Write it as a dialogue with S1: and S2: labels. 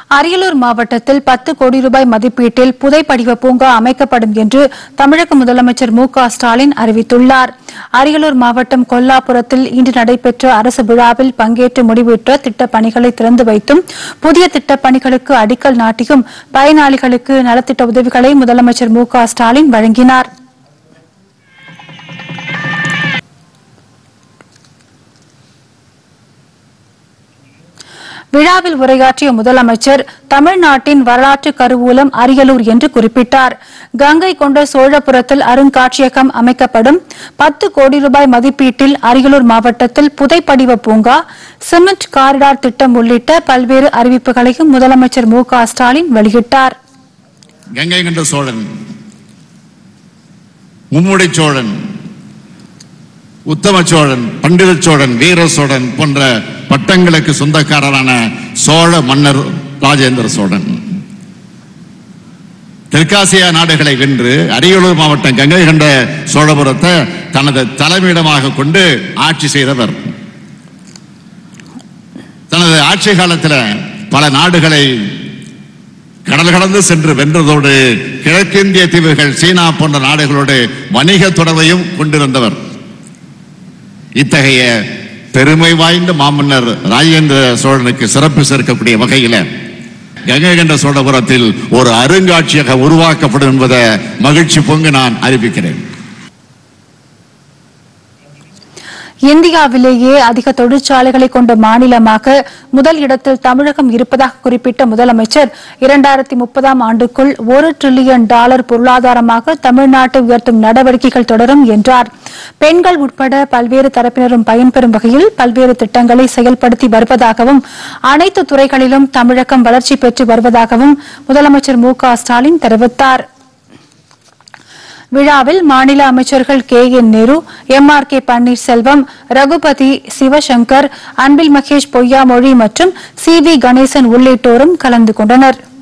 S1: அரியலூர் மாவட்டத்தில் 10 கோடி ரூபாய் மதிப்பீட்டில் புதைப்படிவ பூங்கா அமைக்கப்படும் என்று தமிழக முதலமைச்சர் மு.க.ஸ்டாலின் அறிவித்துள்ளார். அரியலூர் மாவட்டம் கொல்லாபுரத்தில் இன்று நடைபெற்ற அரசு விழாவில் பங்கேற்று முடிவுற்ற திட்டப் பணிகளை திறந்து வைத்தும் புதிய திட்டப் பணிகளுக்கு அடிக்கல் நாட்டியும் பயனாளிகளுக்கு நலத்திட்ட உதவிகளை முதலமைச்சர் மு.க.ஸ்டாலின் வழங்கினார். விழாவில் உரையாற்றிய முதலமைச்சர் தமிழ்நாட்டின் வரலாற்று கருவூலம் அரியலூர் என்று குறிப்பிட்டார். கங்கை கொண்ட சோழபுரத்தில் அருங்காட்சியகம் அமைக்கப்படும். 10 கோடி ரூபாய் மதிப்பீட்டில் அரியலூர் மாவட்டத்தில் புதைப்படிவ பூங்கா, சிமெண்ட் காரிடார் திட்டம் உள்ளிட்ட பல்வேறு அறிவிப்புகளையும் முதலமைச்சர் மு.க.ஸ்டாலின் வெளியிட்டார்.
S2: கங்கை கொண்ட சோழன், மும்முடி சோழன், உத்தம சோழன், பண்டித சோழன், வீர சோழன் போன்ற பட்டங்களுக்கு சொந்தக்காரரான சோழ மன்னர் ராஜேந்திர சோழன் தெற்காசியா நாடுகளை வென்று அரியலூர் மாவட்டம் கங்கை கொண்ட சோழபுரத்தை தனது தலைமையிடமாக கொண்டு ஆட்சி செய்தவர். தனது ஆட்சி காலத்தில் பல நாடுகளை கடல் கடந்து சென்று வென்றதோடு கிழக்கிந்திய தீவுகள், சீனா போன்ற நாடுகளோடு வணிக தொடர்பையும் கொண்டிருந்தவர். இத்தகைய பெருமை வாய்ந்த மாமன்னர் ராஜேந்திர சோழனுக்கு சிறப்பு சேர்க்கக்கூடிய வகையில் கங்கை கொண்ட சோழபுரத்தில் ஒரு அருங்காட்சியகம் உருவாக்கப்படும் என்பதை மகிழ்ச்சி பொங்கு நான் அறிவிக்கிறேன்.
S1: இந்தியாவிலேயே அதிக தொழிற்சாலைகளை கொண்ட மாநிலமாக முதல் இடத்தில் தமிழகம் இருப்பதாக குறிப்பிட்ட முதலமைச்சர் 2030ஆம் ஆண்டுக்குள் $1 டிரில்லியன் பொருளாதாரமாக தமிழ்நாட்டை உயர்த்தும் நடவடிக்கைகள் தொடரும் என்றார். பெண்கள் உட்பட பல்வேறு தரப்பினரும் பயன்பெறும் வகையில் பல்வேறு திட்டங்களை செயல்படுத்தி வருவதாகவும் அனைத்து துறைகளிலும் தமிழகம் வளர்ச்சி பெற்று வருவதாகவும் முதலமைச்சர் மு.க.ஸ்டாலின் தெரிவித்தார். விழாவில் மாநில அமைச்சர்கள் KN நேரு, MRK பன்னீர்செல்வம், ரகுபதி, சிவசங்கர், அன்பில் மகேஷ் பொய்யாமொழி மற்றும் CV கணேசன் உள்ளிட்டோரும் கலந்து கொண்டனர்.